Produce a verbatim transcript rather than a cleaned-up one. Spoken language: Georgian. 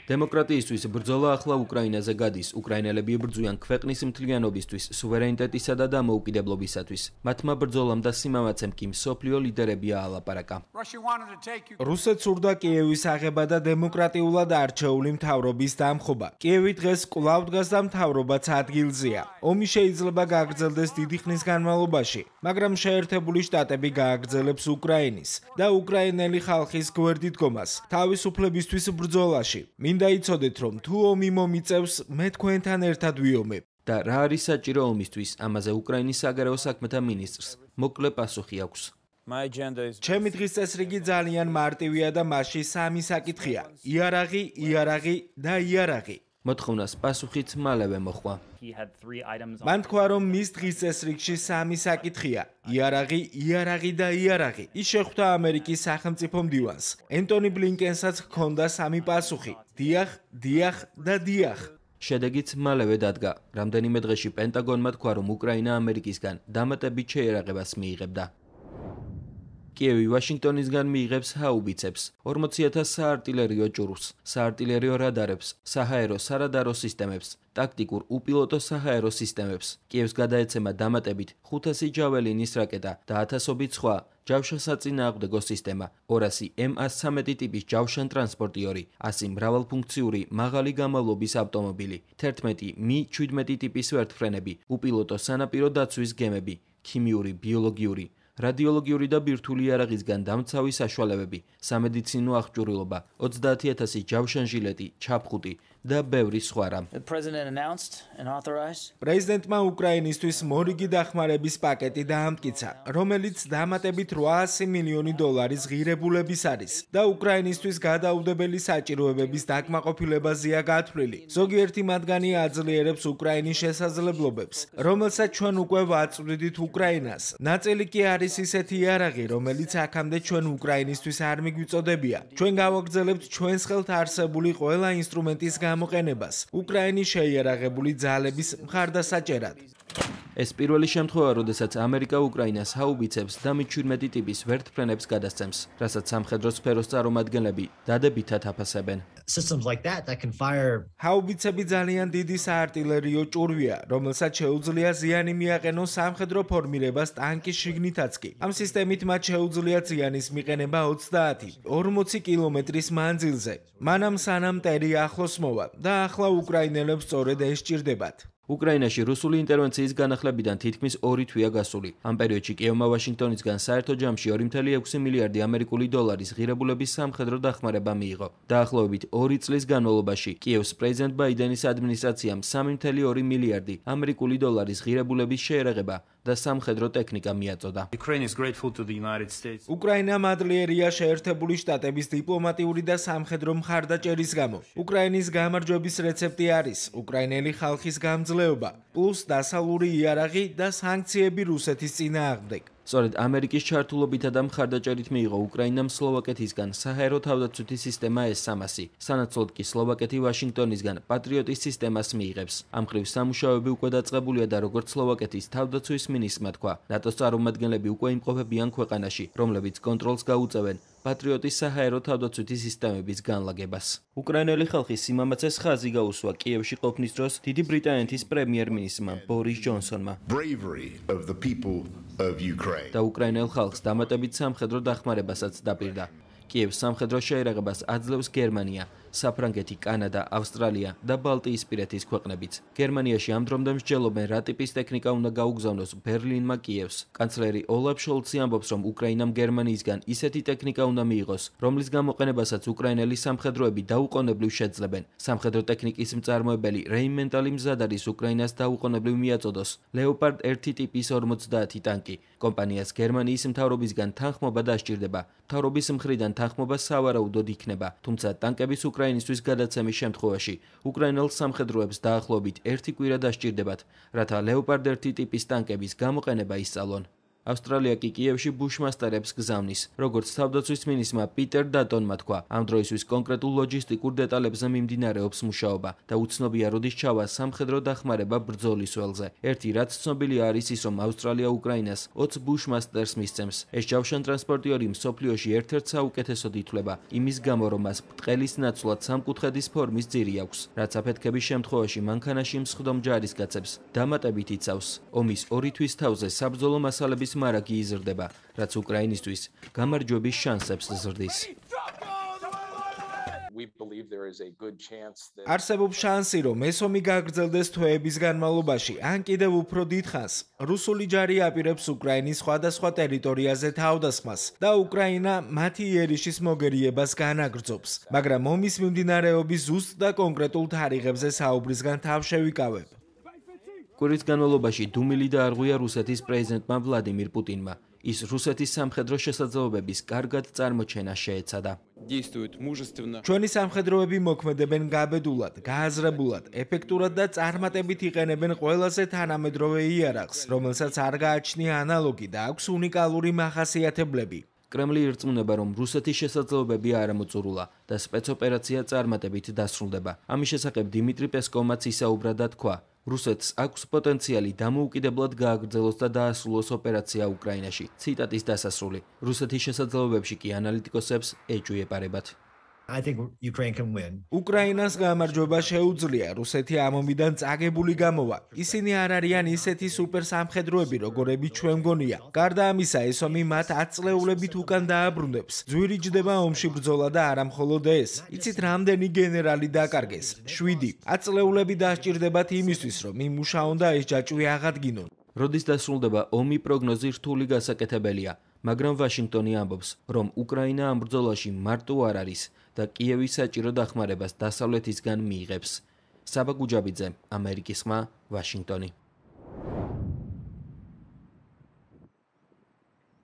დემოკრატიისთვის ბრძოლა ახლა უკრაინაზე გადის. უკრაინელები იბრძვიან ქვეყნის მთლიანობისთვის, სუვერენიტეტისა და დამოუკიდებლობისათვის. მათმა ბრძოლამ და სიმამაცემ კი მსოფლიო ლიდერები აალაპარაკა. რუსეთს სურდა კიევის აღება და დემოკრატიულად არჩეული მთავრობის დამხობა. კიევი დღეს კვლავ დგას და მთავრობაც ადგილზეა. ომი შეიძლება გააგრძელდეს დიდი ხნის განმავლობაში, მაგრამ შეერთებული შტატები გააგრძელებს უკრაინის და უკრაინელი ხალხის გვერდით დგომას თავისუფლებისთვის ბრძოლაში. მინდა იცოდეთ, რომ თუ ომი მომიწევს, მე თქვენთან ერთად ვიომებ. და რა არის საჭირო ომისთვის, ამაზე უკრაინის საგარეო საქმეთა მინისტრს მოკლე პასუხი აქვს. ჩემი დღის წესრიგი ძალიან მარტივია და მასში სამი საკითხია: იარაღი, იარაღი და იარაღი. მოთხოვნას პასუხიც მალევე მოხდა. მან თქვა, რომ მის დღის წესრიგში სამი საკითხია: იარაღი, იარაღი და იარაღი. ის შეხვდა ამერიკის სახელმწიფო მდივანს. ენტონი ბლინკენსაც ჰქონდა სამი პასუხი: დიახ, დიახ და დიახ. შედეგიც მალევე დადგა. რამდენიმე დღეში პენტაგონმა თქვა, რომ უკრაინა ამერიკისგან დამატებით შეერაღებას მიიღებდა. კიევი ვაშინგტონისგან მიიღებს ჰაუბიცებს, ორმოცი ათას საარტილერიო ჭურვს, საარტილერიო რადარებს, საჰაერო სარადარო სისტემებს, ტაქტიკურ უპილოტო საჰაერო სისტემებს. კიევს გადაეცემა დამატებით ხუთასი ჯაველინის რაკეტა და ათასობით სხვა ჯავშანსაწინააღმდეგო სისტემა, ორასი ემ ცხრამეტი ტიპის ჯავშან ტრანსპორტიორი, ასი მრავალფუნქციური მაღალი გამავლობის ავტომობილი, თერთმეტი მი შვიდმეტი ტიპის ვერტმფრენები, უპილოტო სანაპირო დაცვის გემები, ქიმიური, ბიოლოგიური, რადიოლოგიური და ბირთვული იარაღისგან დამცავი საშუალებები, სამედიცინო აღჭურვილობა, ოცდაათი ათასი ჯავშანჟილეტი, ჩაფხუტი და ბევრი სხვა რამ. პრეზიდენტმა უკრაინისთვის მორიგი დახმარების პაკეტი დაამტკიცა, რომელიც დამატებით რვაასი მილიონი დოლარის ღირებულების არის და უკრაინისთვის გადაუდებელი საჭიროებების დაკმაყოფილებაზეა გათვლილი. ზოგიერთი მათგანი აძლიერებს უკრაინის შესაძლებლობებს, რომელსაც ჩვენ უკვე ვაწვდით უკრაინას. ნაწილი კი არის ისეთი იარაღი, რომელიც აქამდე ჩვენ უკრაინისთვის არ მიგვიწოდებია. ჩვენ გავაგრძელებთ ჩვენს ხელთ არსებული ყველა ინსტრუმენტის გამოყენებას უკრაინის შეიარაღებული ძალების მხარდასაჭერად. ეს პირველი შემთხვევა, როდესაც ამერიკა უკრაინას ჰაუბიცებს და მი შვიდმეტი ტიპის ვერტმფრენებს გადასცემს, რასაც სამხედრო სფეროს წარმომადგენლები დადებითად აფასებენ. ჰაუბიცები ძალიან დიდი საარტილერიო ჭურვია, რომელსაც შეუძლია ზიანი მიაყენოს სამხედრო ფორმირებას ტანკის შიგნითაც კი. ამ სისტემით მათ შეუძლია ზიანის მიყენება ოცდაათი ორმოცი კილომეტრის მანძილზე. მანამ სანამ ტერი ახლოს მოვა და ახლა უკრაინელებს სწორედ ეს სჭირდებათ. უკრაინაში რუსული ინტერვენციის განახლებიდან თითქმის ორი თვეა გასული. ამ პერიოდში კიევმა ვაშინგტონისგან საერთო ჯამში ორი წუთი ექვსი მილიარდი ამერიკული დოლარის ღირებულების სამხედრო დახმარება მიიღო. დაახლოებით ორი წლის განმავლობაში კიევს პრეზიდენტ ბაიდენის ადმინისტრაციამ სამი წუთი ორი მილიარდი ამერიკული დოლარის ღირებულების შეერაღება და სამხედრო ტექნიკა მიაწოდა. უკრაინა მადლიერია შეერთებული შტატების დიპლომატიური და სამხედრო მხარდაჭერის გამო. უკრაინის გამარჯვების რეცეპტი არის უკრაინელი ხალხის გამძლეობა, პლუს დასავლური იარაღი და სანქციები რუსეთის წინააღმდეგ. სწორედ ამერიკის ჩართულობითა და მხარდაჭერით მიიღო უკრაინამ სლოვაკეთისგან საჰაერო თავდაცვითი სისტემა ეს სამასი. სანაცვლოდ კი სლოვაკეთი ვაშინგტონისგან პატრიოტის სისტემას მიიღებს. ამ მხრივ სამუშაოები უკვე დაწყებულია და როგორც სლოვაკეთის თავდაცვის მინისტრმა თქვა, ნატოს წარმომადგენლები უკვე იმყოფებიან ქვეყანაში, რომლებიც კონტროლს გაუწევენ პატრიოტის საჰაერო თავდაცვითი სისტემების განლაგებას. უკრაინელი ხალხის სიმამაცეს ხაზი გაუსვა კიევში ყოფნის დროს დიდი ბრიტანეთის პრემიერ-მინისტრმა ბორის ჯონსონმა. და უკრაინელ ხალხს დამატებით სამხედრო დახმარებასაც დაპირდა. კიევს სამხედრო შეერაღებას აძლევს გერმანია, საფრანგეთი, კანადა, ავსტრალია და ბალტიისპირეთის ქვეყნებიც. გერმანიაში ამ დრომდე მსჯელობენ რა ტიპის ტექნიკა უნდა გაუგზავნოს ბერლინმა კიევს. კანცლერი ოლაფ შოლცი ამბობს, რომ უკრაინამ გერმანიისგან ისეთი ტექნიკა უნდა მიიღოს, რომლის გამოყენებასაც უკრაინელი სამხედროები დაუყოვნებლივ შეძლებენ. სამხედრო ტექნიკის მწარმოებელი რეიმენტალი მზად არის უკრაინას დაუყოვნებლივ მიაწოდოს ლეოპარდ ერთი ტიპის ორმოცდაათი ტანკი. კომპანიას გერმანიის მთავრობისგან თანხმობა დასჭირდება. მთავრობის მხრიდან თანხმობა სავარაუდოდ იქნება, თუმცა ტანკების უკრაინისთვის გადაცემის შემთხვევაში უკრაინელ სამხედროებს დაახლოებით ერთი კვირა დასჭირდებათ, რათა ლეოპარდ ერთი ტიპის ტანკების გამოყენება ისწავლონ. ავსტრალია კი კიევში ბუშმასტერებს გზავნის. როგორც თავდაცვის მინისტრმა პიტერ დატონმა თქვა, ამ დროისთვის კონკრეტულ ლოჯისტიკურ დეტალებზე მიმდინარეობს მუშაობა და უცნობია როდის ჩავა სამხედრო დახმარება ბრძოლის ველზე. ერთი რაც ცნობილი არის ის, რომ ავსტრალია უკრაინას ოცი ბუშმასტერს მისცემს. ეს ჯავშანტრანსპორტიორი მსოფლიოში ერთ-ერთ საუკეთესოდ ითვლება იმის გამო, რომ მას ბრტყელის ნაცვლად სამკუთხედის ფორმის ძირი აქვს, რაც აფეთქების შემთხვევაში მანქანაში მსხდომ ჯარისკაცებს დამატებით იცავს. ომის ორი თვის თავზე საბრძოლო მასალების მარაგი იზრდება, რაც უკრაინისთვის გამარჯვების შანსებს ზრდის. არსებობს შანსი, რომ ეს ომი გაგრძელდეს თვეების განმავლობაში, ან კიდევ უფრო დიდხანს. რუსული ჯარი აპირებს უკრაინის სხვადასხვა ტერიტორიაზე თავდასხმას და უკრაინა მათი იერიშის მოგერიებას განაგრძობს. მაგრამ ომის მიმდინარეობის ზუსტ და კონკრეტულ თარიღებზე საუბრისგან თავ შევიკავებ. კვირის განმავლობაში დუმილი დაარღვია რუსეთის პრეზიდენტმა ვლადიმირ პუტინმა. ის რუსეთის სამხედრო შესაძლებლობების კარგად წარმოჩენა შეეცადა. ჩვენი სამხედროები მოქმედებენ გაბედულად, გააზრებულად, ეფექტურად და წარმატებით იყენებენ ყველაზე თანამედროვე იარაღს, რომელსაც არ გააჩნია ანალოგი და აქვს უნიკალური მახასიათებლები. კრემლი ირწმუნება, რომ რუსეთის შესაძლებლობები არამოწურულა და სპეცოპერაცია წარმატებით დასრულდება. ამის შესახებ დიმიტრი პესკოვმაც ისაუბრა და თქვა, რუსეთს აქვს პოტენციალი დამოუკიდებლად გააგრძელოს და დაასრულოს ოპერაცია უკრაინაში. ციტატის დასასრული. რუსეთის შესაძლებლობებში კი ანალიტიკოსებს ეჭვი ეპარებათ. უკრაინას გამარჯვება შეუძლია. რუსეთი ამ ომიდან წაგებული გამოვა. ისინი არ არიან ისეთი სუპერ სამხედროები, როგორები ჩვენ გონია. გარდა ამისა, ეს ომი მათ ათ წლეულებით უკან დააბრუნებს. ძვირი ჯდება ომში ბრძოლა და არა მხოლოდ ეს. იცით, რამდენი გენერალი დაკარგეს? შვიდი. ათ წლეულები დასჭირდებათ იმისთვის, რომ იმუშაონ და ეს ჯაჭვი აღადგინონ. როდის დასრულდება ომი, პროგნოზი რთული გასაკეთებელია, მაგრამ ვაშინგტონი ამბობს, რომ უკრაინა ამ ბრძოლაში მარტო არ არის და კიევი საჭირო დახმარებას დასავლეთისგან მიიღებს. საბა გუჯაბიძე, ამერიკის ხმა, ვაშინგტონი.